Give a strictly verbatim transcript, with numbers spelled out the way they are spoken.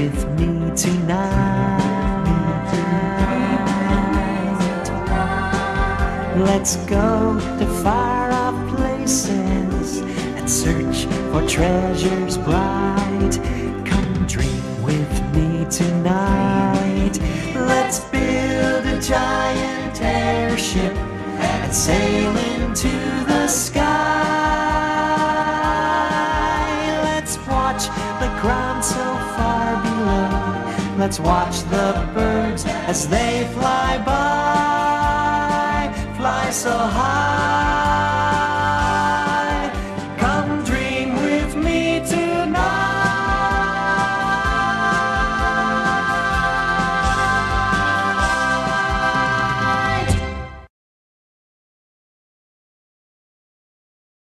with me tonight. Let's go to far-off places and search for treasures bright. Come dream with me tonight. Let's build a giant airship and sail into the sky. Let's watch the ground so far below. Let's watch the birds as they fly by. Fly so high.